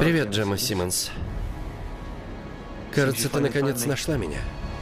Привет, Джемма Симмонс. Кажется, ты наконец нашла меня.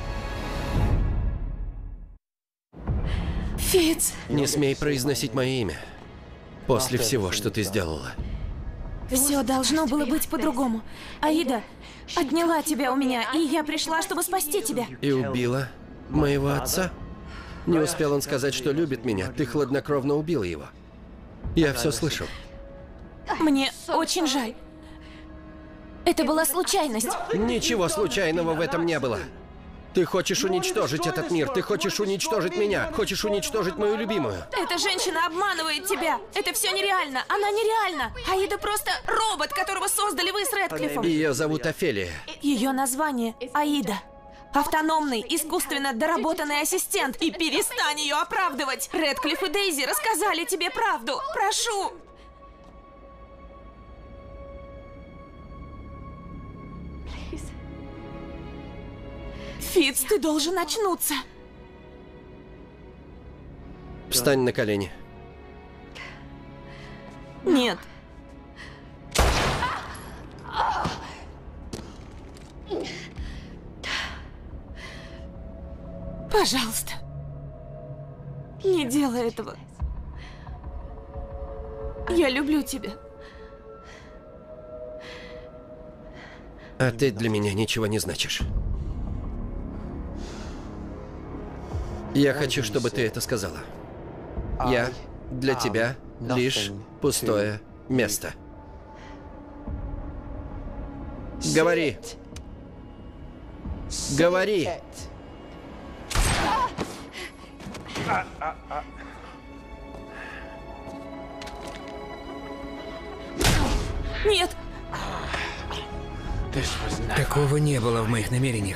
Фитц! Не смей произносить мое имя. После всего, что ты сделала. Все должно было быть по-другому. Аида отняла тебя у меня, и я пришла, чтобы спасти тебя. И убила моего отца? Не успел он сказать, что любит меня. Ты хладнокровно убила его. Я все слышал. Мне очень жаль. Это была случайность. Ничего случайного в этом не было. Ты хочешь уничтожить этот мир, ты хочешь уничтожить меня, хочешь уничтожить мою любимую. Эта женщина обманывает тебя. Это все нереально. Она нереальна. Аида просто робот, которого создали вы с Рэдклиффом. Ее зовут Офелия. Ее название Аида. Автономный, искусственно доработанный ассистент. И перестань ее оправдывать. Рэдклифф и Дейзи рассказали тебе правду. Прошу. Фитц, ты должен очнуться. Встань на колени. Нет. Пожалуйста. Не делай этого. Я люблю тебя. А ты для меня ничего не значишь. Я хочу, чтобы ты это сказала. Я для тебя лишь пустое место. Говори. Говори. Нет. Такого не было в моих намерениях.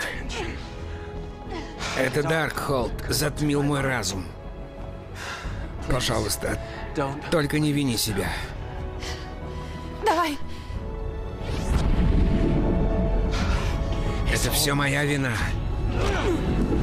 Это Даркхолд затмил мой разум. Пожалуйста, только не вини себя. Давай. Это все моя вина.